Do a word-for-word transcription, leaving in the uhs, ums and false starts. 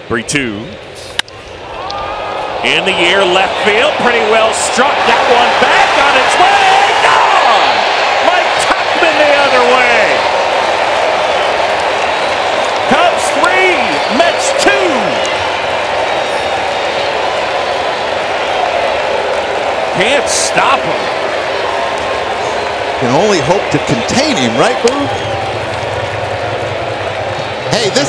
three two. In the air, left field, pretty well struck. That one back on its way. Gone! Like Tauchman the other way. Cubs three, Mets two. Can't stop him. Can only hope to contain him, right, Boo? Hey, this